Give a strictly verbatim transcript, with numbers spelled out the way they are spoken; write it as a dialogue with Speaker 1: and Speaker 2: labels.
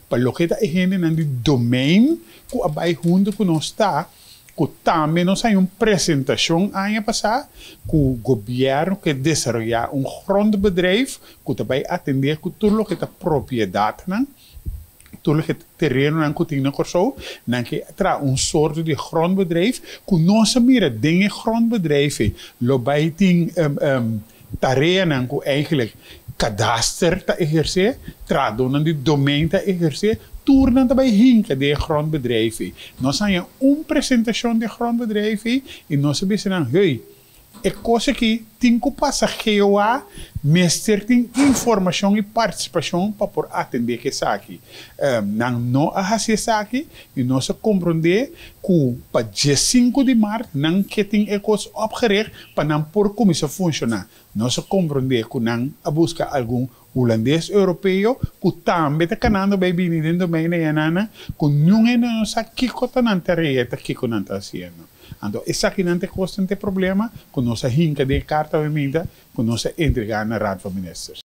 Speaker 1: lo que está en el domain que abai junto con nos está, que también nos hay una presentación año pasado que el gobierno que desarrolla un grondbedrijf que te va a atender con todo lo que es propiedad, ¿no? Todo lo que terreno en Coutinho Corso, dan que tra een soort de grondbedrijf, que não se mira dingen grondbedrijven, lo bijting um, um, terreno que eigenlijk kadaster te exercer, tra donan de domein te exercer, turnan te bij hinken de grondbedrijven. Nós zijn een presentatie de grondbedrijven en nós se dan hey, é coisa que tem que passar que eu a mestre tem informação e participação para por atender que isso aqui. Um, não não a fazer isso aqui e nós compreender que para dia cinco de março não que tem é coisa opgericht para não por como isso funciona. Nós compreender que não a buscar algum holandês europeu que também está canando bem bem dentro do meio da nana que não é nossa que cota não teria que que não está fazendo. Então, esse aqui não tem constante problema com nossa hinca de carta de emenda, com nossa entrega na Raad van Ministers.